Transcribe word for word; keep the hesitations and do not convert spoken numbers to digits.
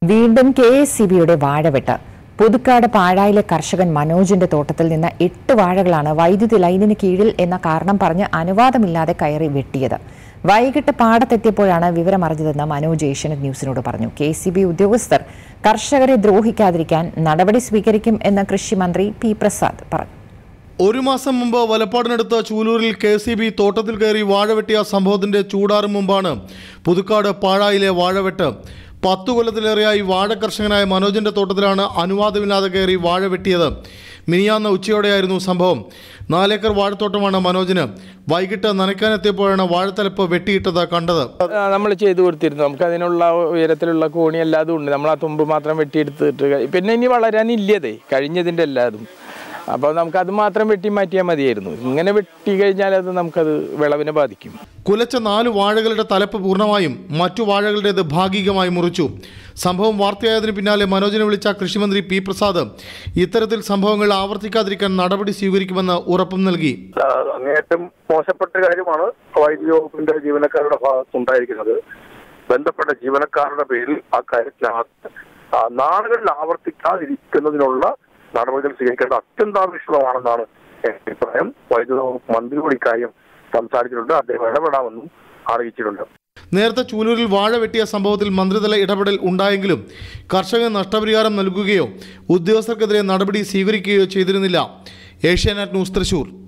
വീണ്ടും K S E ബിയുടെ വാഴവെട്ട്. പുതുക്കാട് പാഴായിലെ കർഷകൻ മനോജിന്റെ തോട്ടത്തിൽ നിന്ന് എട്ട് വാഴകളാണ് വൈദ്യുതി ലൈനിന് കീഴിൽ എന്ന കാരണം പറഞ്ഞ് അനുവാദമില്ലാതെ കയറി വെട്ടിയത്. വൈകിട്ട് പാടത്തെത്തിയപ്പോഴാണ് വിവരമറിഞ്ഞതെന്ന് മനോജ് ഏഷ്യാനെറ്റ് ന്യൂസിനോട് പറഞ്ഞു. കെ എസ് ഇ ബി ഉദ്യോഗസ്ഥർ കർഷകരെ ദ്രോഹിക്കാതിരിക്കാൻ നടപടി സ്വീകരിക്കും എന്ന് കൃഷിമന്ത്രി പി പ്രസാദ് പറഞ്ഞു. ഒരു മാസം മുമ്പ് വലപ്പാടിനടുത്ത ചൂലൂരിൽ കെ എസ് ഇ ബി തോട്ടത്തിൽ കയറി വാഴവെട്ടിയ സംഭവത്തിന്റെ ചൂടാറും മുമ്പാണ് പുതുക്കാട് പാഴായിലെ വാഴവെട്ട്. പത്തു കൊല്ലത്തിലേറെയായി വാഴ കർഷകനായ മനോജിന്റെ തോട്ടത്തിലാണ് അനുവാദമില്ലാതെ കയറി വാഴ വെട്ടിയത്. മിനിയാന്ന ഉച്ചയോടെയായിരുന്നു സംഭവം. നാലേക്കർ വാഴത്തോട്ടമാണ് മനോജിന്. വൈകിട്ട് നനയ്ക്കാനെത്തിയപ്പോഴാണ് വാഴത്തലപ്പ് വെട്ടിയിട്ടത് കണ്ടത്. നമ്മൾ ചെയ്തു കൊടുത്തിരുന്നു. നമുക്ക് അതിനുള്ള ഉയരത്തിലുള്ള കോണി എല്ലാതും ഉണ്ട്. നമ്മൾ ആ തുമ്പ് മാത്രം വെട്ടിയെടുത്തിട്ട് പിന്നെ ഇനി വളരാനില്ലതേ കഴിഞ്ഞതിൻ്റെ എല്ലാതും. അപ്പോൾ നമുക്കത് മാത്രം വെട്ടി മാറ്റിയാൽ മതിയായിരുന്നു. ഇങ്ങനെ വെട്ടി കഴിഞ്ഞാൽ അത് നമുക്കത് വിളവിനെ ബാധിക്കും. കുലച്ച നാല് വാഴകളുടെ തലപ്പ് പൂർണ്ണമായും മറ്റു വാഴകളുടേത് ഭാഗികമായി മുറിച്ചു. സംഭവം വാർത്തയായതിനു പിന്നാലെ മനോജിനെ വിളിച്ച കൃഷിമന്ത്രി പി പ്രസാദ് ഇത്തരത്തിൽ സംഭവങ്ങൾ ആവർത്തിക്കാതിരിക്കാൻ നടപടി സ്വീകരിക്കുമെന്ന് ഉറപ്പും നൽകി. അങ്ങേയറ്റം മോശപ്പെട്ട കാര്യമാണ് വൈദ്യുതി വകുപ്പിന്റെ ജീവനക്കാരുടെ ഭാഗത്തുണ്ടായിരിക്കുന്നത്. ബന്ധപ്പെട്ട ജീവനക്കാരുടെ പേരിൽ ആ കാര്യത്തിനകത്ത് നാളുകളിൽ ആവർത്തിക്കാതിരിക്കുന്നതിനുള്ള നടപടികൾ സ്വീകരിക്കേണ്ടത് അത്യന്താപേക്ഷിതമാണെന്നാണ് എന്റെ അഭിപ്രായം. വൈദ്യുതി വകുപ്പ് മന്ത്രിയോട് ഇക്കാര്യം സംസാരിച്ചിട്ടുണ്ട്. അദ്ദേഹം ഇടപെടാമെന്നും അറിയിച്ചിട്ടുണ്ട്. നേരത്തെ ചൂലൂരിൽ വാഴ വെട്ടിയ സംഭവത്തിൽ മന്ത്രിതല ഇടപെടൽ ഉണ്ടായെങ്കിലും കർഷകന് നഷ്ടപരിഹാരം നൽകുകയോ ഉദ്യോഗസ്ഥർക്കെതിരെ നടപടി സ്വീകരിക്കുകയോ ചെയ്തിരുന്നില്ല. ഏഷ്യാനെറ്റ് ന്യൂസ്, തൃശൂർ.